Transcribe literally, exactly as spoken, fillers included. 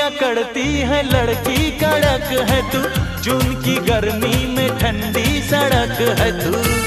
करती है लड़की कड़क है तू, जून की गर्मी में ठंडी सड़क है तू।